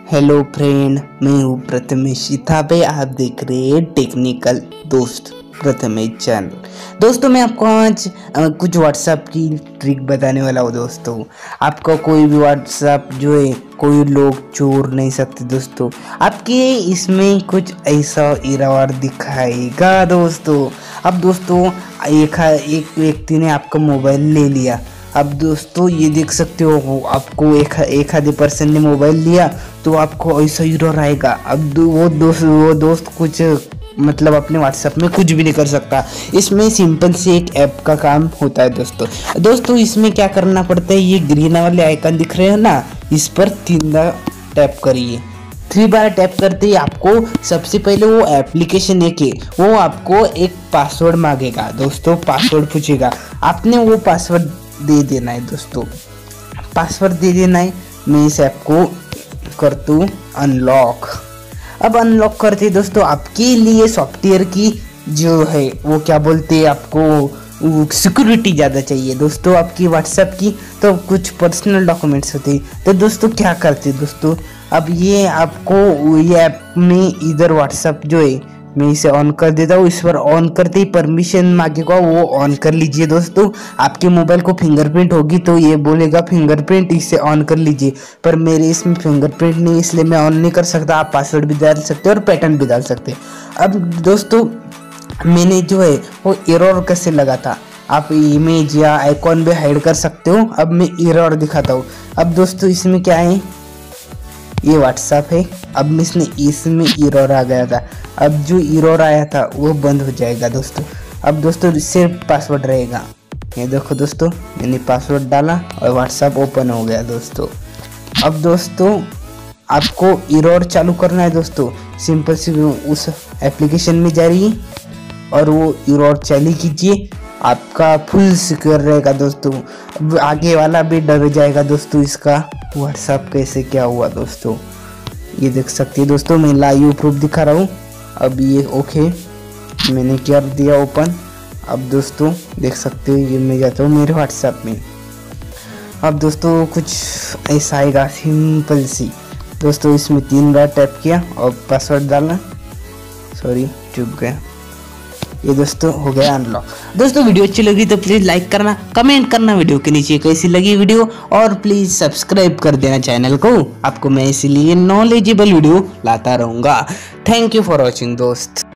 Hello friend, मैं हूँ प्रथमेश पे। आप देख रहे हैं टेक्निकल दोस्त प्रथमेश चैनल। दोस्तों मैं आपको आज कुछ व्हाट्सएप की ट्रिक बताने वाला हूँ। दोस्तों आपका कोई भी व्हाट्सएप जो है कोई लोग चोर नहीं सकते। दोस्तों आपके इसमें कुछ ऐसा इरावर दिखाएगा। दोस्तों अब दोस्तों एक व्यक्ति ने आपका मोबाइल ले लिया। अब दोस्तों ये देख सकते हो, आपको एक आधे पर्सन ने मोबाइल लिया तो आपको ऐसा एरर आएगा। अब वो दोस्त कुछ मतलब अपने व्हाट्सएप में कुछ भी नहीं कर सकता। इसमें सिंपल से एक ऐप का काम होता है। दोस्तों इसमें क्या करना पड़ता है, ये ग्रीन वाले आइकन दिख रहे हैं ना, इस पर 3 बार टैप करिए। 3 बार टैप करते ही आपको सबसे पहले वो एप्लीकेशन है कि वो आपको एक पासवर्ड मांगेगा। दोस्तों पासवर्ड पूछेगा, आपने वो पासवर्ड दे देना है। दोस्तों पासवर्ड दे देना है। मैं इस ऐप को करता हूँ अनलॉक। अब अनलॉक करते दोस्तों आपके लिए सॉफ्टवेयर की जो है वो क्या बोलते हैं, आपको सिक्योरिटी ज़्यादा चाहिए। दोस्तों आपकी व्हाट्सएप की तो कुछ पर्सनल डॉक्यूमेंट्स होते हैं। तो दोस्तों क्या करते दोस्तों, अब ये आपको ये ऐप में इधर व्हाट्सएप जो है मैं इसे ऑन कर देता हूँ। इस पर ऑन करते ही परमिशन मांगेगा, वो ऑन कर लीजिए। दोस्तों आपके मोबाइल को फिंगरप्रिंट होगी तो ये बोलेगा फिंगरप्रिंट, इसे ऑन कर लीजिए। पर मेरे इसमें फिंगरप्रिंट नहीं, इसलिए मैं ऑन नहीं कर सकता। आप पासवर्ड भी डाल सकते हो और पैटर्न भी डाल सकते हैं। अब दोस्तों मैंने जो है वो एरर कैसे लगा था, आप इमेज या आइकॉन भी हाइड कर सकते हो। अब मैं एरर दिखाता हूँ। अब दोस्तों इसमें क्या है, ये व्हाट्सएप है। अब इसमें एरर आ गया था। अब जो एरर आया था वो बंद हो जाएगा। दोस्तों अब दोस्तों सिर्फ पासवर्ड रहेगा। ये देखो दोस्तों, मैंने पासवर्ड डाला और व्हाट्सएप ओपन हो गया। दोस्तों अब दोस्तों आपको एरर चालू करना है। दोस्तों सिंपल सी उस एप्लीकेशन में जा रही है और वो एरर चालू कीजिए, आपका फुल सिक्योर रहेगा। दोस्तों अब आगे वाला भी डर जाएगा। दोस्तों इसका व्हाट्सएप कैसे क्या हुआ, दोस्तों ये देख सकते हैं। दोस्तों मैं लाइव प्रूफ दिखा रहा हूँ। अब ये ओके मैंने कर दिया ओपन। अब दोस्तों देख सकते हो, ये मैं जाता हूँ मेरे व्हाट्सएप में। अब दोस्तों कुछ ऐसा आएगा सिंपल सी। दोस्तों इसमें 3 बार टैप किया और पासवर्ड डालना, सॉरी चुप गया। ये दोस्तों हो गया अनलॉक। दोस्तों वीडियो अच्छी लगी तो प्लीज़ लाइक करना, कमेंट करना वीडियो के नीचे कैसी लगी वीडियो, और प्लीज़ सब्सक्राइब कर देना चैनल को। आपको मैं इसीलिए नॉलेजेबल वीडियो लाता रहूँगा। थैंक यू फॉर वॉचिंग दोस्त।